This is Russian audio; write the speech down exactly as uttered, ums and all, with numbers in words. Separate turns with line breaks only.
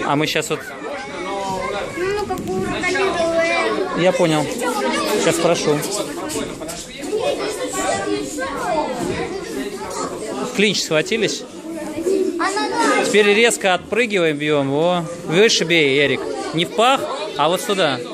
А мы сейчас вот...
Ну, как у крокодила.
Я понял. Сейчас спрошу. В клинч схватились? Теперь резко отпрыгиваем, бьем. О, выше бей, Эрик. Не в пах, а вот сюда.